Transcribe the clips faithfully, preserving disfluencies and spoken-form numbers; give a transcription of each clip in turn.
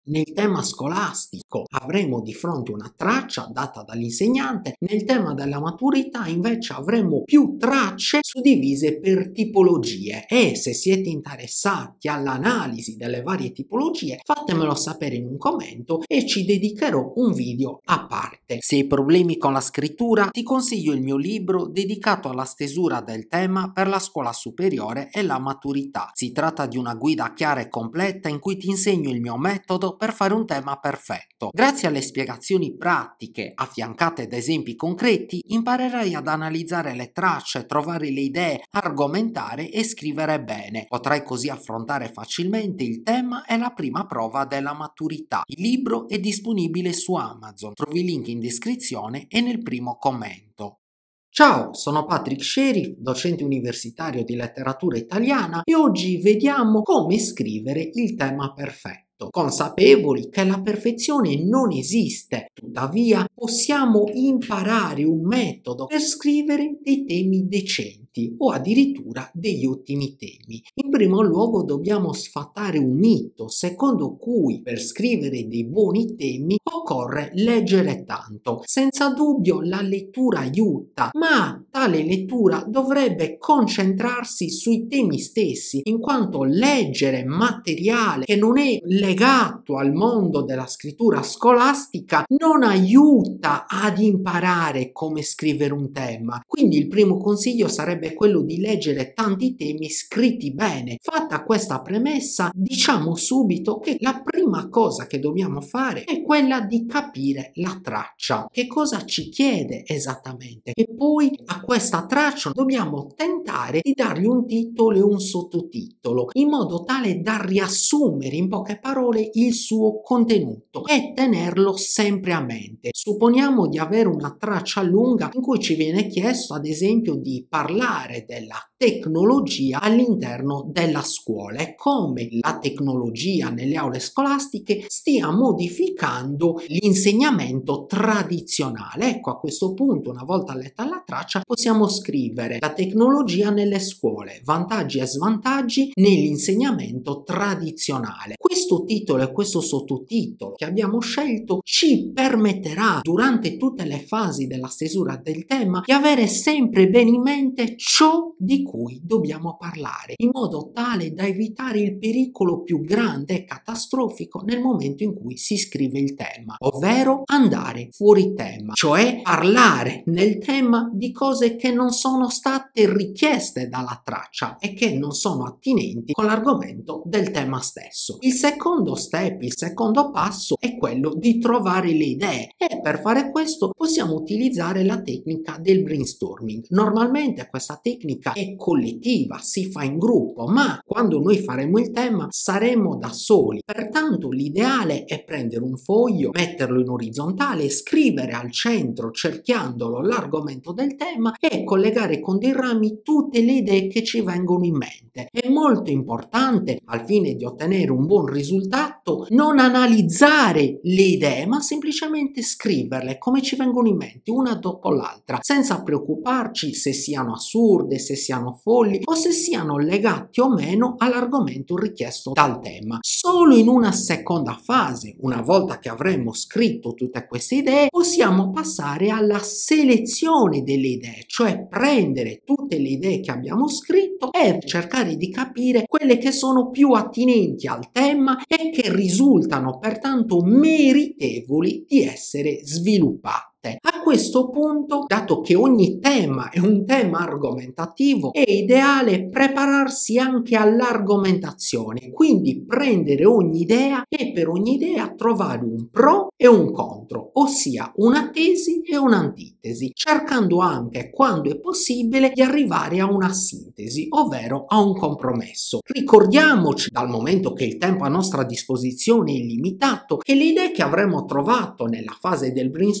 Nel tema scolastico avremo di fronte una traccia data dall'insegnante, nel tema della maturità invece avremo più tracce suddivise per tipologie e se siete interessati all'analisi delle varie tipologie fatemelo sapere in un commento e ci dedicherò un video a parte. Se hai problemi con la scrittura ti consiglio il mio libro dedicato alla stesura del tema per la scuola superiore e la maturità. Si tratta di una guida chiara e completa in cui ti insegno il mio metodo per fare un tema perfetto. Grazie alle spiegazioni pratiche affiancate da esempi concreti imparerai ad analizzare le tracce, trovare le idee, argomentare e scrivere bene. Potrai così affrontare facilmente il tema e la prima prova della maturità. Il libro è disponibile su Amazon, trovi il link in descrizione e nel primo commento. Ciao, sono Patrick Sherif, docente universitario di letteratura italiana e oggi vediamo come scrivere il tema perfetto. Consapevoli che la perfezione non esiste, tuttavia possiamo imparare un metodo per scrivere dei temi decenti o addirittura degli ottimi temi. In primo luogo dobbiamo sfatare un mito secondo cui per scrivere dei buoni temi occorre leggere tanto. Senza dubbio la lettura aiuta, ma tale lettura dovrebbe concentrarsi sui temi stessi, in quanto leggere materiale che non è legato al mondo della scrittura scolastica non aiuta ad imparare come scrivere un tema. Quindi il primo consiglio sarebbe quello di leggere tanti temi scritti bene. Fatta questa premessa, diciamo subito che la prima cosa che dobbiamo fare è quella di capire la traccia. Che cosa ci chiede esattamente? E poi a questa traccia dobbiamo tentare di dargli un titolo e un sottotitolo, in modo tale da riassumere in poche parole il suo contenuto e tenerlo sempre a mente. Supponiamo di avere una traccia lunga in cui ci viene chiesto ad esempio di parlare della tecnologia all'interno della scuola e come la tecnologia nelle aule scolastiche stia modificando l'insegnamento tradizionale. Ecco, a questo punto, una volta letta la traccia, possiamo scrivere la tecnologia nelle scuole, vantaggi e svantaggi nell'insegnamento tradizionale. Questo titolo e questo sottotitolo che abbiamo scelto ci permetterà durante tutte le fasi della stesura del tema di avere sempre bene in mente ciò di cui dobbiamo parlare, in modo tale da evitare il pericolo più grande e catastrofico nel momento in cui si scrive il tema, ovvero andare fuori tema, cioè parlare nel tema di cose che non sono state richieste dalla traccia e che non sono attinenti con l'argomento del tema stesso. Il secondo step, il secondo passo è quello di trovare le idee e per fare questo possiamo utilizzare la tecnica del brainstorming. Normalmente questa tecnica è collettiva, si fa in gruppo, ma quando noi faremo il tema saremo da soli. Pertanto l'ideale è prendere un foglio, metterlo in orizzontale, scrivere al centro cerchiandolo l'argomento del tema e collegare con dei rami tutte le idee che ci vengono in mente. È molto importante, al fine di ottenere un buon risultato, non analizzare le idee, ma semplicemente scriverle come ci vengono in mente, una dopo l'altra, senza preoccuparci se siano assurde, se siano folli o se siano legati o meno all'argomento richiesto dal tema. Solo in una seconda fase, una volta che avremo scritto tutte queste idee, possiamo passare alla selezione delle idee, cioè prendere tutte le idee che abbiamo scritto e cercare di capire quelle che sono più attinenti al tema e che risultano pertanto meritevoli di essere sviluppate. A questo punto, dato che ogni tema è un tema argomentativo, è ideale prepararsi anche all'argomentazione, quindi prendere ogni idea e per ogni idea trovare un pro e un contro, ossia una tesi e un'antitesi, cercando anche, quando è possibile, di arrivare a una sintesi, ovvero a un compromesso. Ricordiamoci, dal momento che il tempo a nostra disposizione è limitato, che le idee che avremo trovato nella fase del brainstorming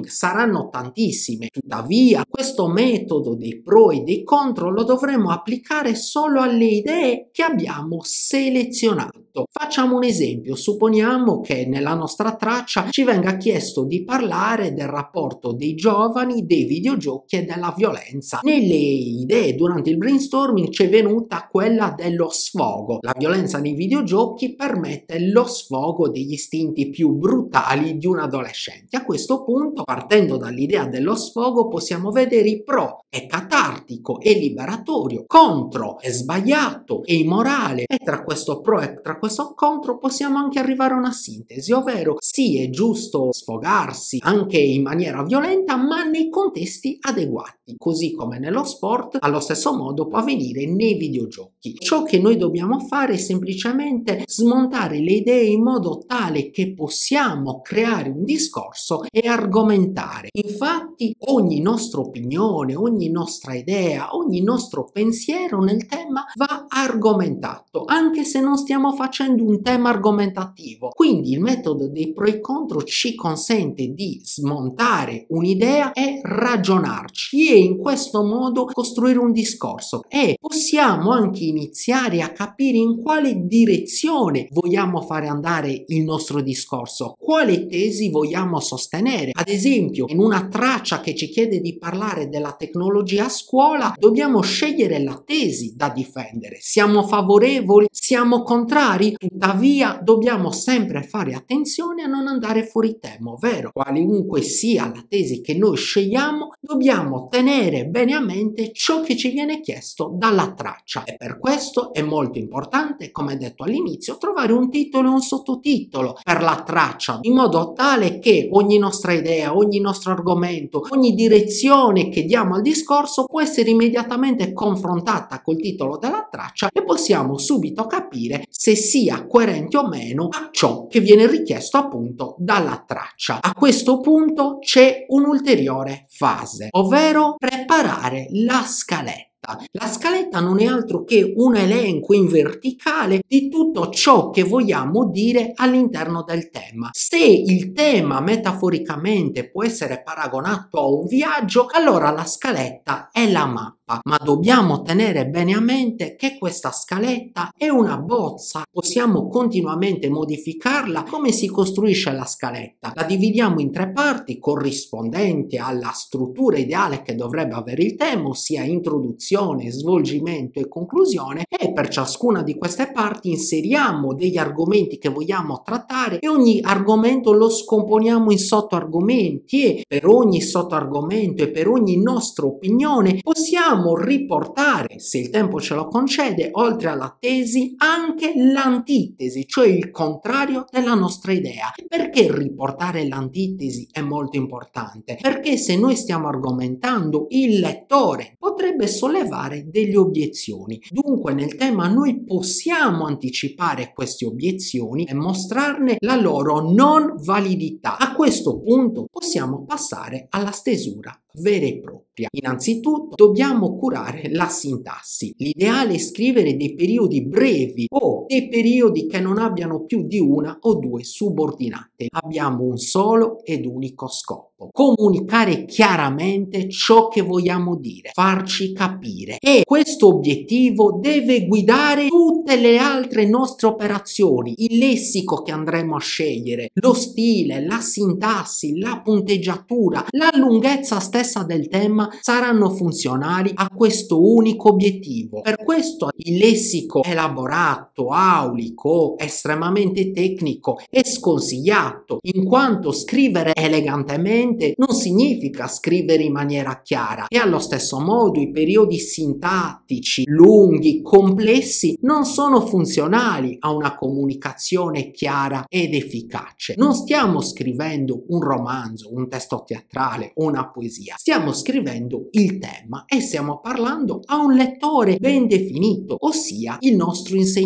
saranno tantissime. Tuttavia, questo metodo dei pro e dei contro lo dovremo applicare solo alle idee che abbiamo selezionato. Facciamo un esempio: supponiamo che nella nostra traccia ci venga chiesto di parlare del rapporto dei giovani, dei videogiochi e della violenza. Nelle idee durante il brainstorming ci è venuta quella dello sfogo. La violenza nei videogiochi permette lo sfogo degli istinti più brutali di un adolescente. A questo punto, partendo dall'idea dello sfogo, possiamo vedere i pro: è catartico, è liberatorio; contro, è sbagliato, è immorale. E tra questo pro e tra questo contro possiamo anche arrivare a una sintesi, ovvero sì, è giusto sfogarsi anche in maniera violenta, ma nei contesti adeguati, così come nello sport, allo stesso modo può avvenire nei videogiochi. Ciò che noi dobbiamo fare è semplicemente smontare le idee in modo tale che possiamo creare un discorso e argomentare. Infatti ogni nostra opinione, ogni nostra idea, ogni nostro pensiero nel tema va argomentato, anche se non stiamo facendo un tema argomentativo. Quindi il metodo dei pro e contro ci consente di smontare un'idea e ragionarci, e in questo modo costruire un discorso, e possiamo anche iniziare a capire in quale direzione vogliamo fare andare il nostro discorso, quale tesi vogliamo sostenere. Ad esempio, in una traccia che ci chiede di parlare della tecnologia a scuola, dobbiamo scegliere la tesi da difendere. Siamo favorevoli? Siamo contrari? Tuttavia dobbiamo sempre fare attenzione a non andare fuori tema, ovvero qualunque sia la tesi che noi scegliamo dobbiamo tenere bene a mente ciò che ci viene chiesto dalla traccia, e per questo è molto importante, come detto all'inizio, trovare un titolo e un sottotitolo per la traccia, in modo tale che ogni nostra idea, ogni nostro argomento, ogni direzione che diamo al discorso può essere immediatamente confrontata col titolo della traccia e possiamo subito capire se sia coerente o meno a ciò che viene richiesto appunto dalla traccia. A questo punto c'è un'ulteriore fase, ovvero preparare la scaletta. La scaletta non è altro che un elenco in verticale di tutto ciò che vogliamo dire all'interno del tema. Se il tema metaforicamente può essere paragonato a un viaggio, allora la scaletta è la mappa, ma dobbiamo tenere bene a mente che questa scaletta è una bozza, possiamo continuamente modificarla. Come si costruisce la scaletta? La dividiamo in tre parti corrispondenti alla struttura ideale che dovrebbe avere il tema, ossia introduzione, svolgimento e conclusione, e per ciascuna di queste parti inseriamo degli argomenti che vogliamo trattare e ogni argomento lo scomponiamo in sottoargomenti, e per ogni sottoargomento e per ogni nostra opinione possiamo riportare, se il tempo ce lo concede, oltre alla tesi anche l'antitesi, cioè il contrario della nostra idea. Perché riportare l'antitesi è molto importante? Perché se noi stiamo argomentando, il lettore potrebbe sollevare delle obiezioni. Dunque nel tema noi possiamo anticipare queste obiezioni e mostrarne la loro non validità. A questo punto possiamo passare alla stesura vera e propria. Innanzitutto dobbiamo curare la sintassi. L'ideale è scrivere dei periodi brevi o dei periodi che non abbiano più di una o due subordinate. Abbiamo un solo ed unico scopo: comunicare chiaramente ciò che vogliamo dire, farci capire, e questo obiettivo deve guidare tutte le altre nostre operazioni. Il lessico che andremo a scegliere, lo stile, la sintassi, la punteggiatura, la lunghezza stessa del tema saranno funzionali a questo unico obiettivo. Per questo il lessico elaborato, aulico, estremamente tecnico è sconsigliato, in quanto scrivere elegantemente non significa scrivere in maniera chiara, e allo stesso modo i periodi sintattici lunghi, complessi non sono funzionali a una comunicazione chiara ed efficace. Non stiamo scrivendo un romanzo, un testo teatrale, una poesia. Stiamo scrivendo il tema e stiamo parlando a un lettore ben definito, ossia il nostro insegnante.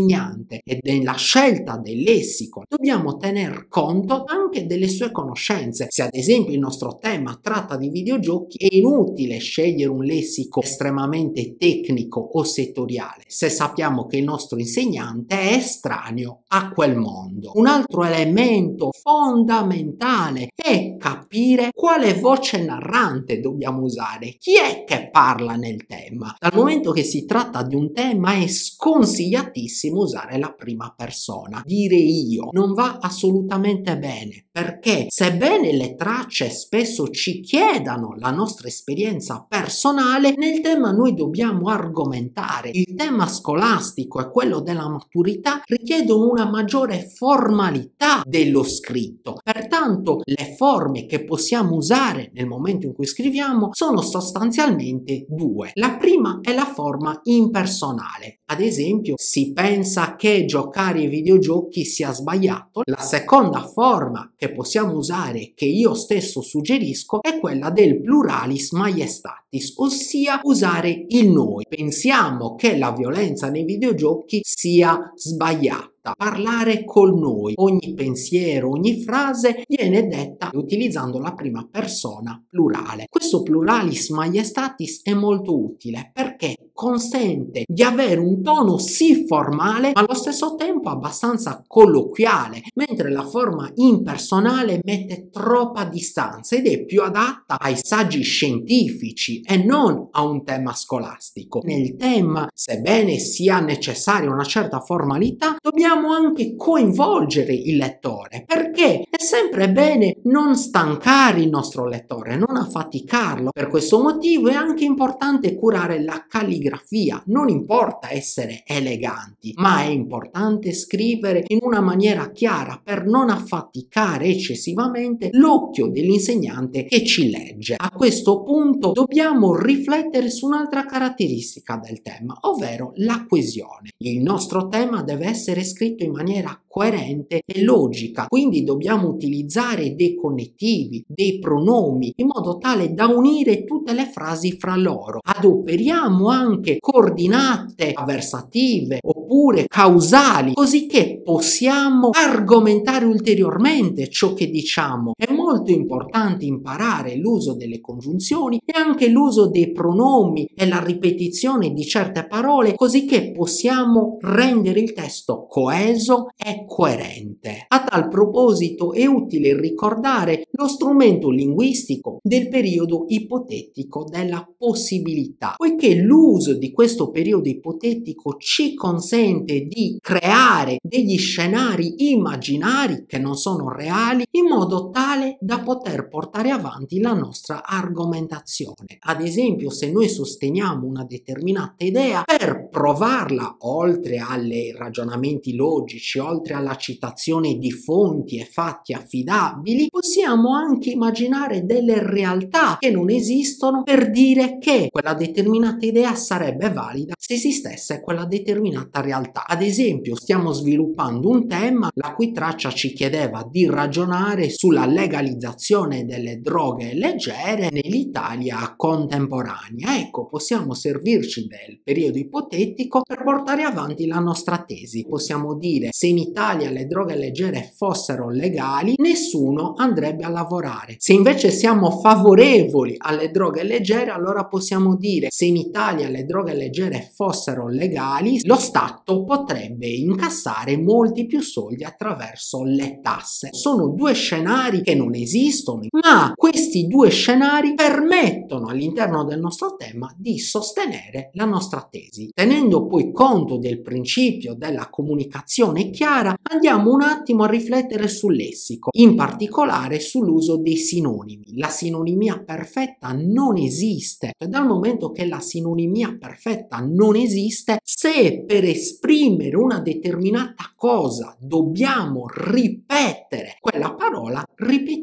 dell'insegnante e nella scelta del lessico dobbiamo tener conto anche delle sue conoscenze. Se ad esempio il nostro tema tratta di videogiochi, è inutile scegliere un lessico estremamente tecnico o settoriale se sappiamo che il nostro insegnante è estraneo a quel mondo. Un altro elemento fondamentale è capire quale voce narrante dobbiamo usare, chi è che parla nel tema. Dal momento che si tratta di un tema è sconsigliatissimo usare la prima persona, dire io non va assolutamente bene, perché sebbene le tracce spesso ci chiedano la nostra esperienza personale, nel tema noi dobbiamo argomentare. Il tema scolastico e quello della maturità richiedono una maggiore formalità dello scritto, pertanto le forme che possiamo usare nel momento in cui scriviamo sono sostanzialmente due. La prima è la forma impersonale, ad esempio si pensa che giocare ai videogiochi sia sbagliato. La seconda forma che possiamo usare, che io stesso suggerisco, è quella del pluralis maiestatis, ossia usare il noi. Pensiamo che la violenza nei videogiochi sia sbagliata. Parlare col noi, ogni pensiero, ogni frase viene detta utilizzando la prima persona plurale. Questo pluralis maiestatis è molto utile perché consente di avere un tono sì formale ma allo stesso tempo abbastanza colloquiale, mentre la forma impersonale mette troppa distanza ed è più adatta ai saggi scientifici e non a un tema scolastico. Nel tema, sebbene sia necessaria una certa formalità, dobbiamo anche coinvolgere il lettore, perché è sempre bene non stancare il nostro lettore, non affaticarlo. Per questo motivo è anche importante curare la calligrafia. Non importa essere eleganti, ma è importante scrivere in una maniera chiara per non affaticare eccessivamente l'occhio dell'insegnante che ci legge. A questo punto dobbiamo riflettere su un'altra caratteristica del tema, ovvero la coesione. Il nostro tema deve essere scritto in maniera coerente e logica, quindi dobbiamo utilizzare dei connettivi, dei pronomi, in modo tale da unire tutte le frasi fra loro. Adoperiamo anche coordinate avversative oppure causali, così che possiamo argomentare ulteriormente ciò che diciamo. È molto importante imparare l'uso delle congiunzioni e anche l'uso dei pronomi e la ripetizione di certe parole, così che possiamo rendere il testo coeso e coerente. A tal proposito è utile ricordare lo strumento linguistico del periodo ipotetico della possibilità, poiché l'uso di questo periodo ipotetico ci consente di creare degli scenari immaginari che non sono reali, in modo tale da poter portare avanti la nostra argomentazione. Ad esempio, se noi sosteniamo una determinata idea, per provarla, oltre alle ragionamenti logici, oltre alla citazione di fonti e fatti affidabili, possiamo anche immaginare delle realtà che non esistono per dire che quella determinata idea sarebbe valida se esistesse quella determinata realtà. Ad esempio, stiamo sviluppando un tema la cui traccia ci chiedeva di ragionare sulla legalizzazione delle droghe leggere nell'Italia contemporanea. Ecco, possiamo servirci del periodo ipotetico per portare avanti la nostra tesi. Possiamo dire: se in Italia le droghe leggere fossero legali, nessuno andrebbe a lavorare. Se invece siamo favorevoli alle droghe leggere, allora possiamo dire: se in Italia le droghe leggere fossero legali, lo Stato potrebbe incassare molti più soldi attraverso le tasse. Sono due scenari che non esistono, ma questi due scenari permettono all'interno del nostro tema di sostenere la nostra tesi. Tenendo poi conto del principio della comunicazione chiara, andiamo un attimo a riflettere sul lessico, in particolare sull'uso dei sinonimi. La sinonimia perfetta non esiste. Dal momento che la sinonimia perfetta non esiste, se per esprimere una determinata cosa dobbiamo ripetere quella parola, ripetiamo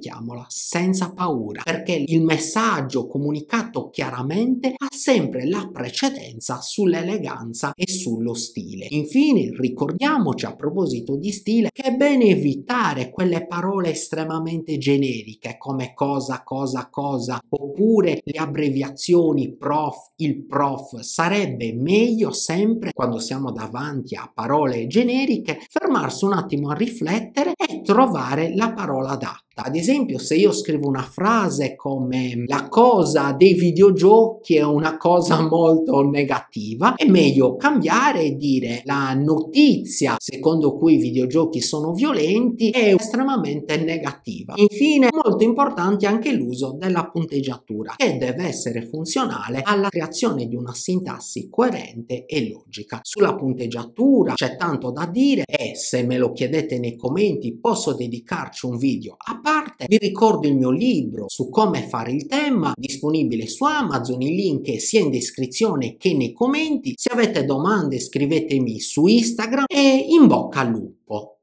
comunichiamola senza paura, perché il messaggio comunicato chiaramente ha sempre la precedenza sull'eleganza e sullo stile. Infine, ricordiamoci a proposito di stile che è bene evitare quelle parole estremamente generiche come cosa, cosa, cosa, oppure le abbreviazioni prof, il prof. Sarebbe meglio sempre, quando siamo davanti a parole generiche, fermarsi un attimo a riflettere e trovare la parola adatta. Ad esempio, se io scrivo una frase come la cosa dei videogiochi è una cosa molto negativa, è meglio cambiare e dire la notizia secondo cui i videogiochi sono violenti è estremamente negativa. Infine, molto importante anche l'uso della punteggiatura, che deve essere funzionale alla creazione di una sintassi coerente e logica. Sulla punteggiatura c'è tanto da dire e se me lo chiedete nei commenti posso dedicarci un video a parte. Vi ricordo il mio libro su come fare il tema, disponibile su Amazon, il link è sia in descrizione che nei commenti. Se avete domande scrivetemi su Instagram e in bocca al lupo!